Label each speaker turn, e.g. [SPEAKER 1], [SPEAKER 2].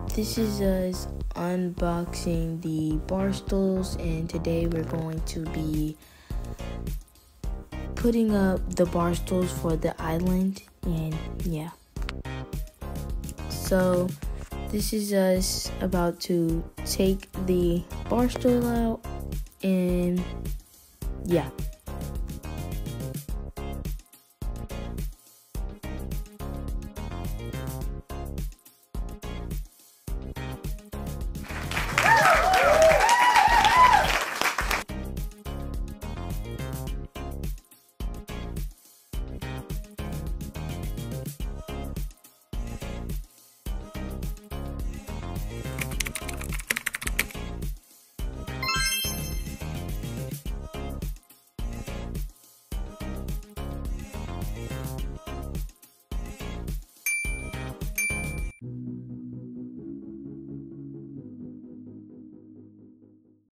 [SPEAKER 1] This is us unboxing the bar stools, and today we're going to be putting up the bar stools for the island. And yeah, so this is us about to take the bar stool out, and yeah.